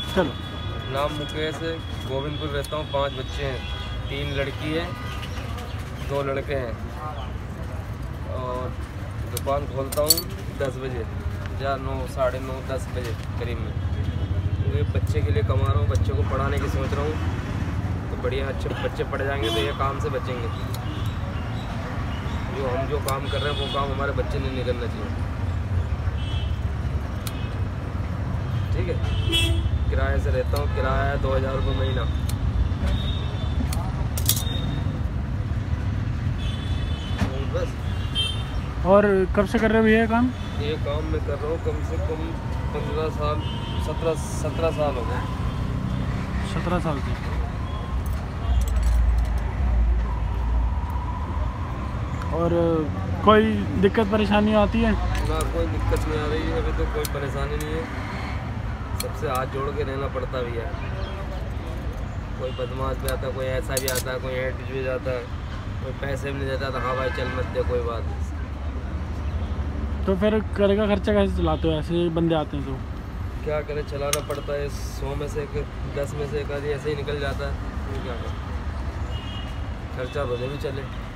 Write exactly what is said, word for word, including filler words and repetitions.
चलो। नाम मुकेश है, गोविंदपुर रहता हूँ। पांच बच्चे हैं, तीन लड़की है, दो लड़के हैं। और दुकान खोलता हूँ दस बजे या नौ साढ़े नौ दस बजे करीब में, क्योंकि बच्चे के लिए कमा रहा हूँ, बच्चे को पढ़ाने की सोच रहा हूँ। तो बढ़िया अच्छे बच्चे पढ़ जाएंगे तो ये काम से बचेंगे। जो हम जो काम कर रहे हैं वो काम हमारे बच्चे ने नहीं करना चाहिए। ठीक है, किराए से रहता हूँ, किराया है दो हज़ार रुपये महीना। बस। और कब से कर रहे हो भैया काम? ये काम मैं कर रहा हूँ कम से कम पंद्रह साल सत्रह सत्रह साल हो गए। सत्रह साल से। और कोई दिक्कत परेशानी आती है? ना, कोई दिक्कत नहीं आ रही है अभी तो, कोई परेशानी नहीं है। सबसे हाथ जोड़ के रहना पड़ता भी है। कोई बदमाश भी आता है, कोई ऐसा भी आता है, कोई एट भी जाता है, कोई पैसे भी नहीं देता था। हाँ भाई चल मत दे, कोई बात नहीं। तो फिर घर का खर्चा कैसे चलाते हो? ऐसे बंदे आते हैं तो क्या करें, चलाना पड़ता है। सौ में से एक, दस में से एक आदमी ऐसे ही निकल जाता है। क्या करें, खर्चा रोजे भी चले।